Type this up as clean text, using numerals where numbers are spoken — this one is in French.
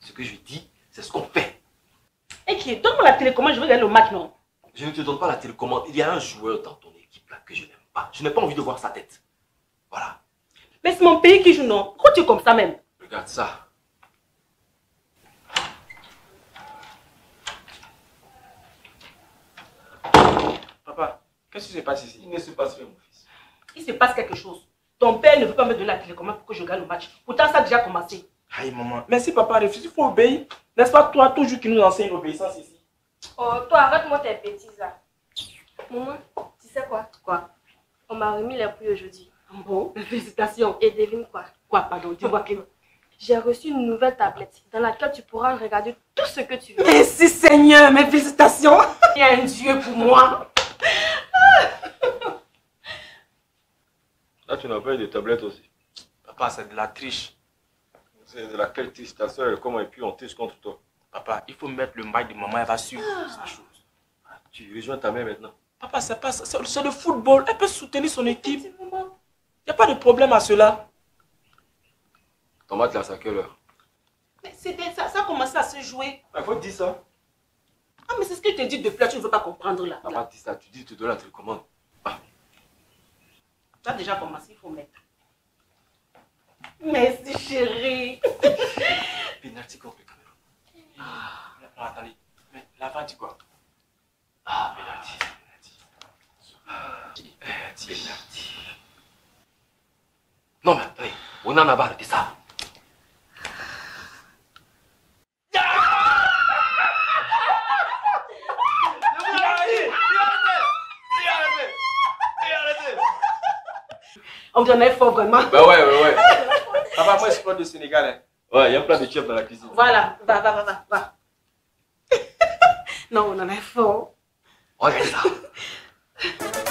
Ce que je dis, c'est ce qu'on fait. Et qui donne-moi la télécommande, je veux gagner le match, non? Je ne te donne pas la télécommande. Il y a un joueur dans ton équipe là que je n'aime pas. Je n'ai pas envie de voir sa tête. Voilà. Mais c'est mon pays qui joue, non? Pourquoi tu es comme ça même? Regarde ça. Papa, qu'est-ce qui se passe ici? Il ne se passe rien, mon fils. Il se passe quelque chose. Ton père ne veut pas me donner la télécommande pour que je gagne le match. Pourtant, ça a déjà commencé. Aïe, maman. Merci, papa. Il faut obéir. N'est-ce pas toi, toujours qui nous enseigne l'obéissance ici? Oh, toi, arrête-moi tes bêtises là. Maman, tu sais quoi? Quoi? On m'a remis les prix aujourd'hui. Bon, félicitations. Et devine quoi? Quoi, pardon, dis-moi que... J'ai reçu une nouvelle tablette dans laquelle tu pourras regarder tout ce que tu veux. Merci Seigneur, mes félicitations. Il y a un Dieu pour moi. Là, tu n'as pas eu de tablette aussi. Papa, c'est de la triche. C'est de laquelle triche ta soeur, comment et puis on triche contre toi. Papa, il faut mettre le mic de maman, elle va suivre sa chose. Tu rejoins ta mère maintenant. Papa, c'est pas ça. C'est le football. Elle peut soutenir son équipe. Il n'y a pas de problème à cela. Ton match là, c'est à quelle heure? Mais ça a commencé à se jouer. Il faut te dire ça. Ah, mais c'est ce que je te dis depuis là, tu ne veux pas comprendre là. Papa dit ça, tu dis, tu te donnes la télécommande. Ça a déjà commencé, il faut mettre. Merci chérie. Penalty contre le Cameroun. Non, attendez. Mais l'avant dit quoi? Ah, penalty. Non, mais attendez. On en a marre de ça. On en est fort vraiment. Bah ouais. Papa, moi je suis pas du Sénégal. Hein. Ouais, il y a plein de chefs dans la cuisine. Voilà, va. Non, on en est fort. Regarde ça.